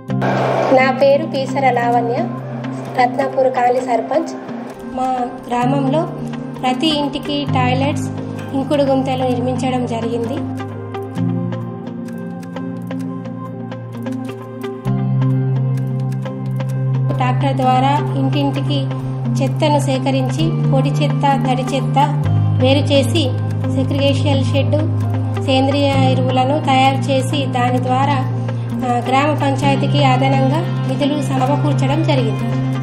నా పేరు పీసర లావణ్య, రత్నాపూర్ కాలనీ సర్పంచ్. మా గ్రామంలో ప్రతి ఇంటికి టాయిలెట్స్, ఇంకుడు గుంతలు నిర్మించడం జరిగింది. ట్రాక్టర్ ద్వారా ఇంటింటికి చెత్తను సేకరించి పొడి చెత్త, తడి చెత్త వేరు చేసి సెగ్రిగేషన్ షెడ్, సేంద్రియ ఎరువులను తయారు చేసి దాని ద్వారా గ్రామ పంచాయతీకి అదనంగా నిధులు సమకూర్చడం జరిగింది.